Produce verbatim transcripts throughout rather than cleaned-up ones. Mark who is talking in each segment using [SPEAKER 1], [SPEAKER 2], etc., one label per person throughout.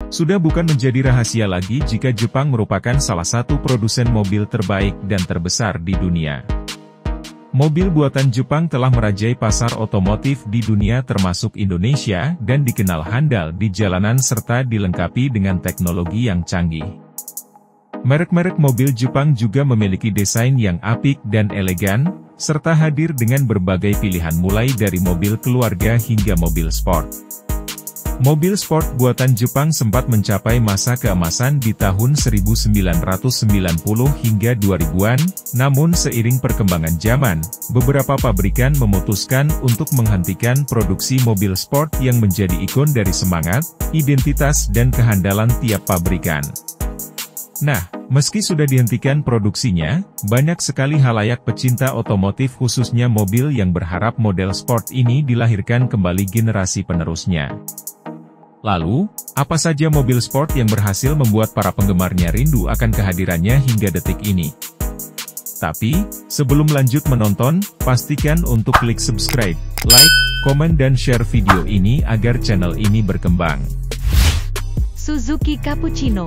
[SPEAKER 1] Sudah bukan menjadi rahasia lagi jika Jepang merupakan salah satu produsen mobil terbaik dan terbesar di dunia. Mobil buatan Jepang telah merajai pasar otomotif di dunia termasuk Indonesia dan dikenal handal di jalanan serta dilengkapi dengan teknologi yang canggih. Merek-merek mobil Jepang juga memiliki desain yang apik dan elegan, serta hadir dengan berbagai pilihan mulai dari mobil keluarga hingga mobil sport. Mobil sport buatan Jepang sempat mencapai masa keemasan di tahun seribu sembilan ratus sembilan puluh hingga dua ribuan, namun seiring perkembangan zaman, beberapa pabrikan memutuskan untuk menghentikan produksi mobil sport yang menjadi ikon dari semangat, identitas dan kehandalan tiap pabrikan. Nah, meski sudah dihentikan produksinya, banyak sekali halayak pecinta otomotif khususnya mobil yang berharap model sport ini dilahirkan kembali generasi penerusnya. Lalu, apa saja mobil sport yang berhasil membuat para penggemarnya rindu akan kehadirannya hingga detik ini? Tapi, sebelum lanjut menonton, pastikan untuk klik subscribe, like, komen dan share video ini agar channel ini berkembang.
[SPEAKER 2] Suzuki Cappuccino.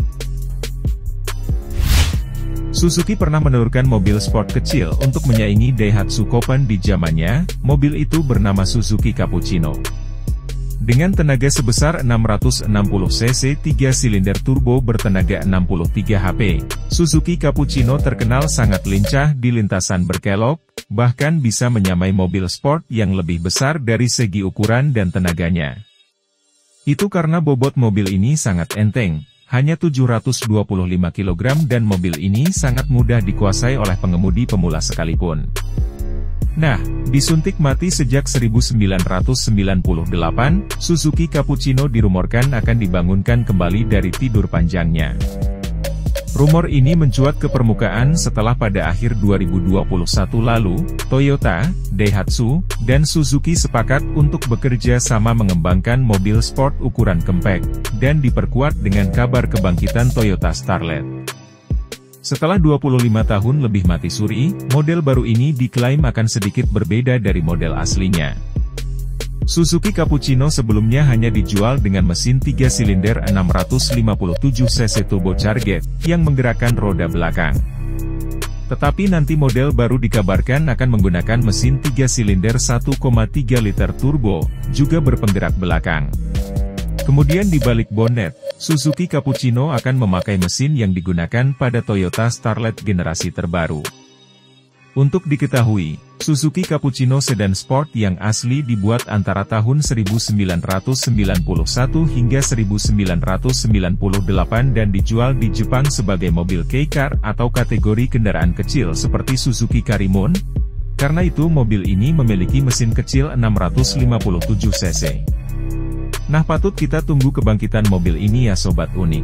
[SPEAKER 1] Suzuki pernah menelurkan mobil sport kecil untuk menyaingi Daihatsu Copan di zamannya. Mobil itu bernama Suzuki Cappuccino. Dengan tenaga sebesar enam ratus enam puluh cc tiga silinder turbo bertenaga enam puluh tiga HP, Suzuki Cappuccino terkenal sangat lincah di lintasan berkelok, bahkan bisa menyamai mobil sport yang lebih besar dari segi ukuran dan tenaganya. Itu karena bobot mobil ini sangat enteng, hanya tujuh ratus dua puluh lima kilogram dan mobil ini sangat mudah dikuasai oleh pengemudi pemula sekalipun. Nah, disuntik mati sejak seribu sembilan ratus sembilan puluh delapan, Suzuki Cappuccino dirumorkan akan dibangunkan kembali dari tidur panjangnya. Rumor ini mencuat ke permukaan setelah pada akhir dua ribu dua puluh satu lalu, Toyota, Daihatsu, dan Suzuki sepakat untuk bekerja sama mengembangkan mobil sport ukuran compact, dan diperkuat dengan kabar kebangkitan Toyota Starlet. Setelah dua puluh lima tahun lebih mati suri, model baru ini diklaim akan sedikit berbeda dari model aslinya. Suzuki Cappuccino sebelumnya hanya dijual dengan mesin tiga silinder enam ratus lima puluh tujuh cc turbocharged, yang menggerakkan roda belakang. Tetapi nanti model baru dikabarkan akan menggunakan mesin tiga silinder satu koma tiga liter turbo, juga berpenggerak belakang. Kemudian di balik bonet, Suzuki Cappuccino akan memakai mesin yang digunakan pada Toyota Starlet generasi terbaru. Untuk diketahui, Suzuki Cappuccino sedan sport yang asli dibuat antara tahun seribu sembilan ratus sembilan puluh satu hingga seribu sembilan ratus sembilan puluh delapan dan dijual di Jepang sebagai mobil kei-car atau kategori kendaraan kecil seperti Suzuki Karimun. Karena itu mobil ini memiliki mesin kecil enam ratus lima puluh tujuh cc. Nah, patut kita tunggu kebangkitan mobil ini ya sobat unik.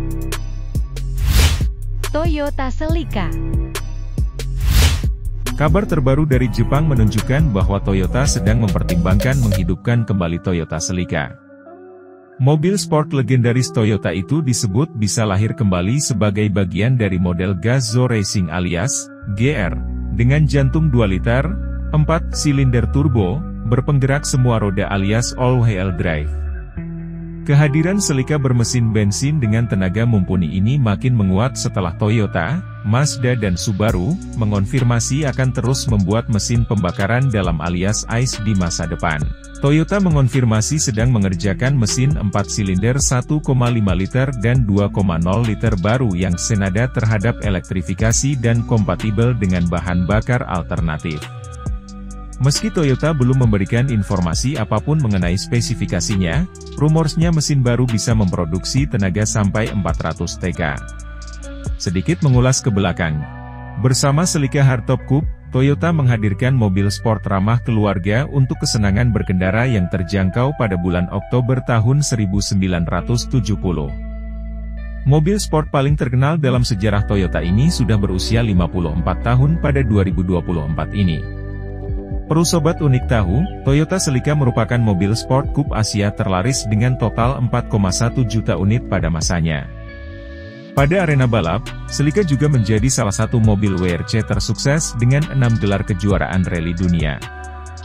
[SPEAKER 2] Toyota Celica.
[SPEAKER 1] Kabar terbaru dari Jepang menunjukkan bahwa Toyota sedang mempertimbangkan menghidupkan kembali Toyota Celica. Mobil sport legendaris Toyota itu disebut bisa lahir kembali sebagai bagian dari model Gazoo Racing alias G R, dengan jantung dua liter, empat silinder turbo, berpenggerak semua roda alias all-wheel drive. Kehadiran Celica bermesin bensin dengan tenaga mumpuni ini makin menguat setelah Toyota, Mazda dan Subaru mengonfirmasi akan terus membuat mesin pembakaran dalam alias I C E di masa depan. Toyota mengonfirmasi sedang mengerjakan mesin empat silinder satu koma lima liter dan dua koma nol liter baru yang senada terhadap elektrifikasi dan kompatibel dengan bahan bakar alternatif. Meski Toyota belum memberikan informasi apapun mengenai spesifikasinya, rumorsnya mesin baru bisa memproduksi tenaga sampai empat ratus tenaga. Sedikit mengulas ke belakang. Bersama Celica Hardtop Coupe, Toyota menghadirkan mobil sport ramah keluarga untuk kesenangan berkendara yang terjangkau pada bulan Oktober tahun seribu sembilan ratus tujuh puluh. Mobil sport paling terkenal dalam sejarah Toyota ini sudah berusia lima puluh empat tahun pada dua ribu dua puluh empat ini. Perlu sobat unik tahu, Toyota Celica merupakan mobil sport coupe Asia terlaris dengan total empat koma satu juta unit pada masanya. Pada arena balap, Celica juga menjadi salah satu mobil W R C tersukses dengan enam gelar kejuaraan rally dunia.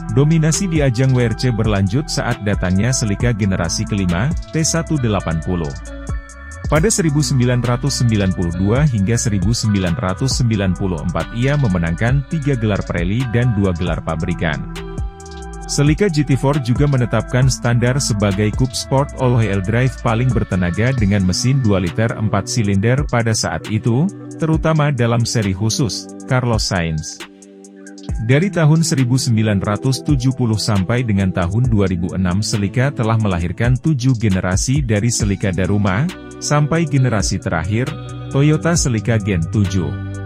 [SPEAKER 1] Dominasi di ajang W R C berlanjut saat datangnya Celica generasi kelima, T seratus delapan puluh. Pada seribu sembilan ratus sembilan puluh dua hingga seribu sembilan ratus sembilan puluh empat ia memenangkan tiga gelar Pirelli dan dua gelar pabrikan. Celica G T empat juga menetapkan standar sebagai coupe sport all-wheel drive paling bertenaga dengan mesin dua liter empat silinder pada saat itu, terutama dalam seri khusus, Carlos Sainz. Dari tahun seribu sembilan ratus tujuh puluh sampai dengan tahun dua ribu enam Celica telah melahirkan tujuh generasi dari Celica Daruma, sampai generasi terakhir, Toyota Celica Gen tujuh.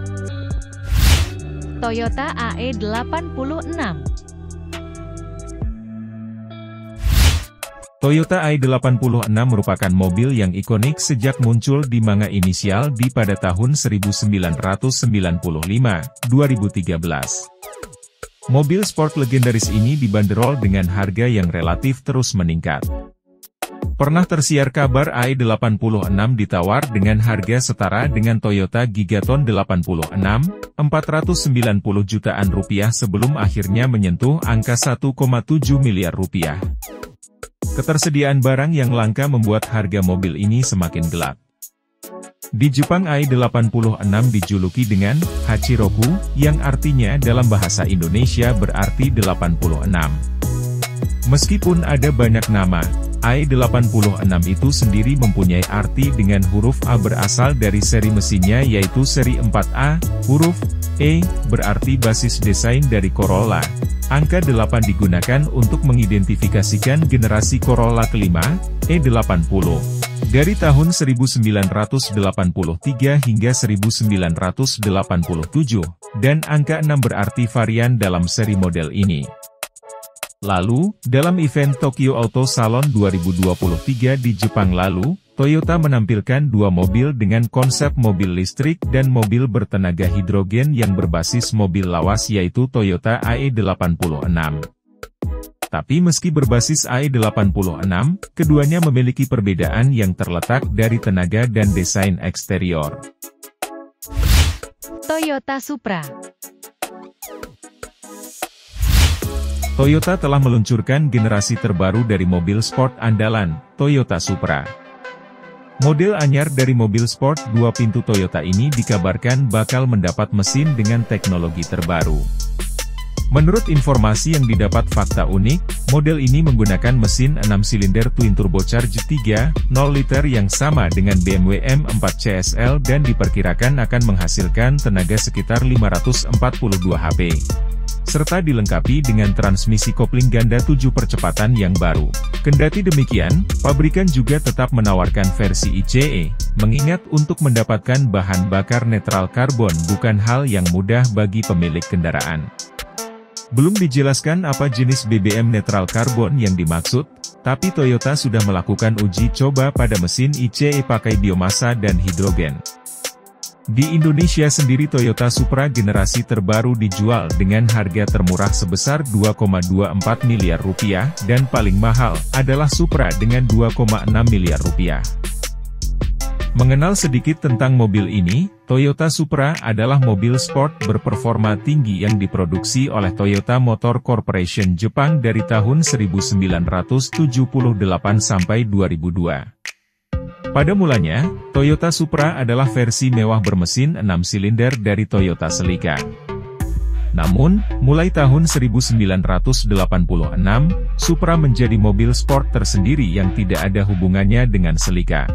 [SPEAKER 2] Toyota A E delapan puluh enam.
[SPEAKER 1] Toyota A E delapan puluh enam merupakan mobil yang ikonik sejak muncul di manga inisial D pada tahun seribu sembilan ratus sembilan puluh lima sampai dua ribu tiga belas. Mobil sport legendaris ini dibanderol dengan harga yang relatif terus meningkat. Pernah tersiar kabar A E delapan puluh enam ditawar dengan harga setara dengan Toyota Gigaton delapan puluh enam, empat ratus sembilan puluh jutaan rupiah sebelum akhirnya menyentuh angka satu koma tujuh miliar rupiah. Ketersediaan barang yang langka membuat harga mobil ini semakin gelap. Di Jepang A E delapan puluh enam dijuluki dengan Hachiroku, yang artinya dalam bahasa Indonesia berarti delapan puluh enam. Meskipun ada banyak nama, A E delapan puluh enam itu sendiri mempunyai arti dengan huruf A berasal dari seri mesinnya yaitu seri empat A, huruf E berarti basis desain dari Corolla. Angka delapan digunakan untuk mengidentifikasikan generasi Corolla kelima, E delapan puluh. Dari tahun seribu sembilan ratus delapan puluh tiga hingga seribu sembilan ratus delapan puluh tujuh, dan angka enam berarti varian dalam seri model ini. Lalu, dalam event Tokyo Auto Salon dua ribu dua puluh tiga di Jepang lalu, Toyota menampilkan dua mobil dengan konsep mobil listrik dan mobil bertenaga hidrogen yang berbasis mobil lawas yaitu Toyota A E delapan puluh enam. Tapi meski berbasis A E delapan puluh enam, keduanya memiliki perbedaan yang terletak dari tenaga dan desain eksterior.
[SPEAKER 2] Toyota Supra.
[SPEAKER 1] Toyota telah meluncurkan generasi terbaru dari mobil sport andalan, Toyota Supra. Model anyar dari mobil sport dua pintu Toyota ini dikabarkan bakal mendapat mesin dengan teknologi terbaru. Menurut informasi yang didapat fakta unik, model ini menggunakan mesin enam silinder twin turbocharged tiga koma nol liter yang sama dengan B M W M empat C S L dan diperkirakan akan menghasilkan tenaga sekitar lima ratus empat puluh dua HP. Serta dilengkapi dengan transmisi kopling ganda tujuh percepatan yang baru. Kendati demikian, pabrikan juga tetap menawarkan versi I C E, mengingat untuk mendapatkan bahan bakar netral karbon bukan hal yang mudah bagi pemilik kendaraan. Belum dijelaskan apa jenis B B M netral karbon yang dimaksud, tapi Toyota sudah melakukan uji coba pada mesin I C E pakai biomasa dan hidrogen. Di Indonesia sendiri Toyota Supra generasi terbaru dijual dengan harga termurah sebesar dua koma dua empat miliar rupiah dan paling mahal adalah Supra dengan dua koma enam miliar rupiah. Mengenal sedikit tentang mobil ini, Toyota Supra adalah mobil sport berperforma tinggi yang diproduksi oleh Toyota Motor Corporation Jepang dari tahun seribu sembilan ratus tujuh puluh delapan sampai dua ribu dua. Pada mulanya, Toyota Supra adalah versi mewah bermesin enam silinder dari Toyota Celica. Namun, mulai tahun seribu sembilan ratus delapan puluh enam, Supra menjadi mobil sport tersendiri yang tidak ada hubungannya dengan Celica.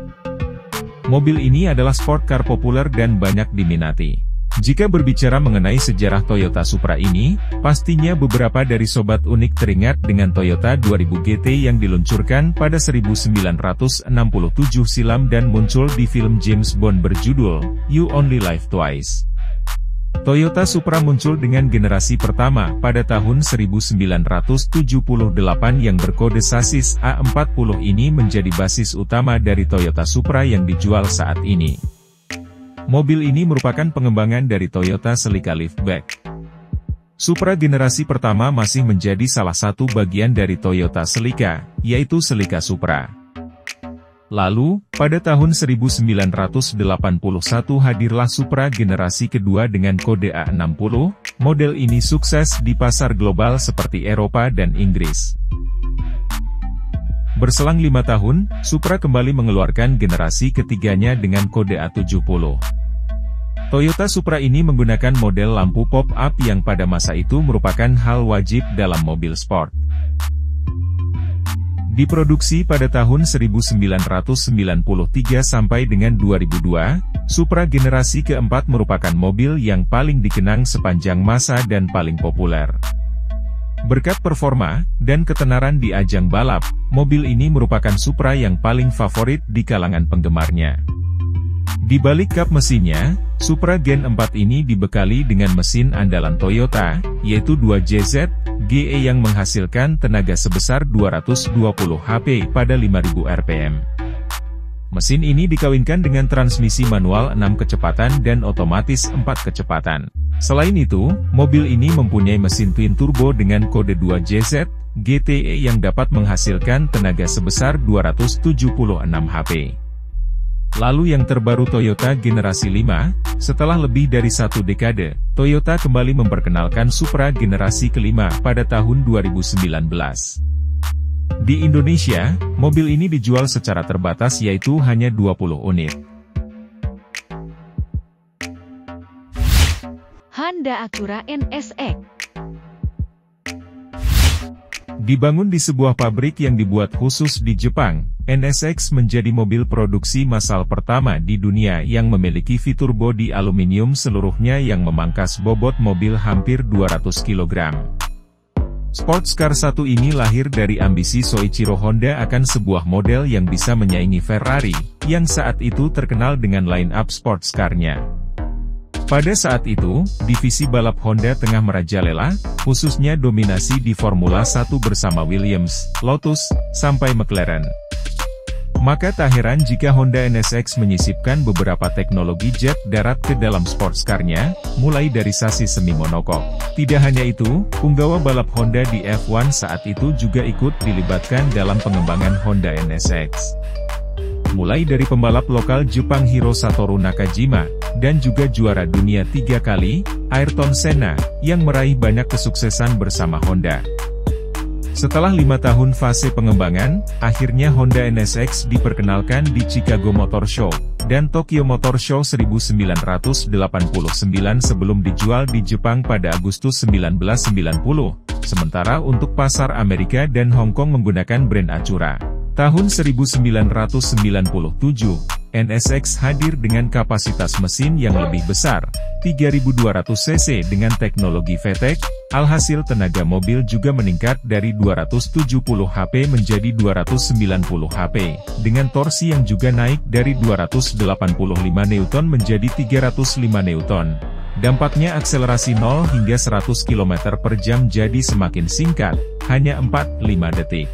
[SPEAKER 1] Mobil ini adalah sport car populer dan banyak diminati. Jika berbicara mengenai sejarah Toyota Supra ini, pastinya beberapa dari sobat unik teringat dengan Toyota dua ribu G T yang diluncurkan pada seribu sembilan ratus enam puluh tujuh silam dan muncul di film James Bond berjudul You Only Live Twice. Toyota Supra muncul dengan generasi pertama pada tahun seribu sembilan ratus tujuh puluh delapan yang berkode sasis A empat puluh ini menjadi basis utama dari Toyota Supra yang dijual saat ini. Mobil ini merupakan pengembangan dari Toyota Celica Liftback. Supra generasi pertama masih menjadi salah satu bagian dari Toyota Celica, yaitu Celica Supra. Lalu, pada tahun seribu sembilan ratus delapan puluh satu hadirlah Supra generasi kedua dengan kode A enam puluh, model ini sukses di pasar global seperti Eropa dan Inggris. Berselang lima tahun, Supra kembali mengeluarkan generasi ketiganya dengan kode A tujuh puluh. Toyota Supra ini menggunakan model lampu pop-up yang pada masa itu merupakan hal wajib dalam mobil sport. Diproduksi pada tahun seribu sembilan ratus sembilan puluh tiga sampai dengan dua ribu dua, Supra generasi keempat merupakan mobil yang paling dikenang sepanjang masa dan paling populer. Berkat performa dan ketenaran di ajang balap, mobil ini merupakan Supra yang paling favorit di kalangan penggemarnya. Di balik kap mesinnya, Supra Gen empat ini dibekali dengan mesin andalan Toyota, yaitu dua J Z G E yang menghasilkan tenaga sebesar dua ratus dua puluh HP pada lima ribu R P M. Mesin ini dikawinkan dengan transmisi manual enam kecepatan dan otomatis empat kecepatan. Selain itu, mobil ini mempunyai mesin twin turbo dengan kode dua J Z G T E yang dapat menghasilkan tenaga sebesar dua ratus tujuh puluh enam HP. Lalu yang terbaru Toyota generasi lima, setelah lebih dari satu dekade, Toyota kembali memperkenalkan Supra generasi kelima pada tahun dua ribu sembilan belas. Di Indonesia, mobil ini dijual secara terbatas yaitu hanya dua puluh unit.
[SPEAKER 2] Honda Acura N S X.
[SPEAKER 1] Dibangun di sebuah pabrik yang dibuat khusus di Jepang, N S X menjadi mobil produksi massal pertama di dunia yang memiliki fitur bodi aluminium seluruhnya yang memangkas bobot mobil hampir dua ratus kilogram. Sports car satu ini lahir dari ambisi Soichiro Honda akan sebuah model yang bisa menyaingi Ferrari, yang saat itu terkenal dengan line-up sports car-nya. Pada saat itu, divisi balap Honda tengah merajalela, khususnya dominasi di Formula satu bersama Williams, Lotus, sampai McLaren. Maka tak heran jika Honda N S X menyisipkan beberapa teknologi jet darat ke dalam sports car-nya, mulai dari sasis semi monokok. Tidak hanya itu, punggawa balap Honda di F satu saat itu juga ikut dilibatkan dalam pengembangan Honda N S X. Mulai dari pembalap lokal Jepang Hiro Satoru Nakajima, dan juga juara dunia tiga kali, Ayrton Senna, yang meraih banyak kesuksesan bersama Honda. Setelah lima tahun fase pengembangan, akhirnya Honda N S X diperkenalkan di Chicago Motor Show, dan Tokyo Motor Show seribu sembilan ratus delapan puluh sembilan sebelum dijual di Jepang pada Agustus seribu sembilan ratus sembilan puluh, sementara untuk pasar Amerika dan Hong Kong menggunakan brand Acura. Tahun seribu sembilan ratus sembilan puluh tujuh, N S X hadir dengan kapasitas mesin yang lebih besar, tiga ribu dua ratus cc dengan teknologi V TEC, alhasil tenaga mobil juga meningkat dari dua ratus tujuh puluh HP menjadi dua ratus sembilan puluh HP, dengan torsi yang juga naik dari dua ratus delapan puluh lima Newton menjadi tiga ratus lima Newton. Dampaknya akselerasi nol hingga seratus kilometer per jam jadi semakin singkat, hanya empat sampai lima detik.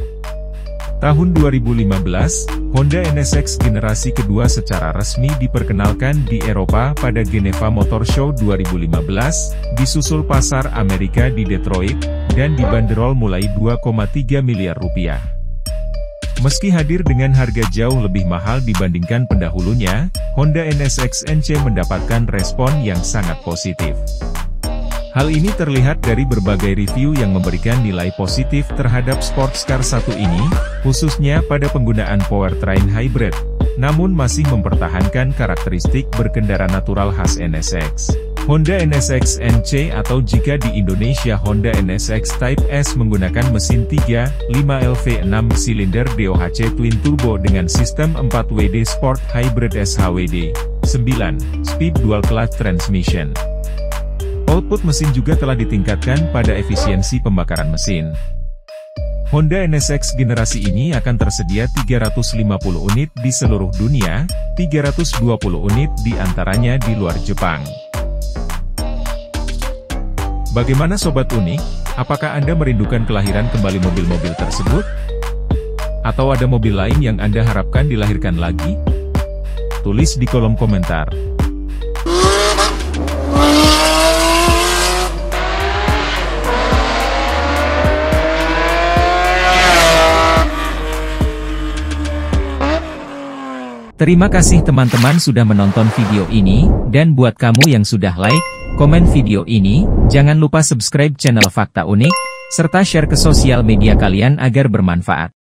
[SPEAKER 1] Tahun dua ribu lima belas, Honda N S X generasi kedua secara resmi diperkenalkan di Eropa pada Geneva Motor Show dua ribu lima belas, disusul pasar Amerika di Detroit, dan dibanderol mulai dua koma tiga miliar rupiah. Meski hadir dengan harga jauh lebih mahal dibandingkan pendahulunya, Honda N S X N C mendapatkan respon yang sangat positif. Hal ini terlihat dari berbagai review yang memberikan nilai positif terhadap sports car satu ini, khususnya pada penggunaan powertrain hybrid, namun masih mempertahankan karakteristik berkendara natural khas N S X. Honda N S X N C atau jika di Indonesia Honda N S X Type S menggunakan mesin tiga koma lima L V enam silinder D O H C twin turbo dengan sistem empat W D Sport Hybrid S H W D, sembilan speed dual clutch transmission. Output mesin juga telah ditingkatkan pada efisiensi pembakaran mesin. Honda N S X generasi ini akan tersedia tiga ratus lima puluh unit di seluruh dunia, tiga ratus dua puluh unit di antaranya di luar Jepang. Bagaimana Sobat Unik? Apakah Anda merindukan kelahiran kembali mobil-mobil tersebut? Atau ada mobil lain yang Anda harapkan dilahirkan lagi? Tulis di kolom komentar.
[SPEAKER 3] Terima kasih teman-teman sudah menonton video ini, dan buat kamu yang sudah like, komen video ini, jangan lupa subscribe channel Fakta Unik, serta share ke sosial media kalian agar bermanfaat.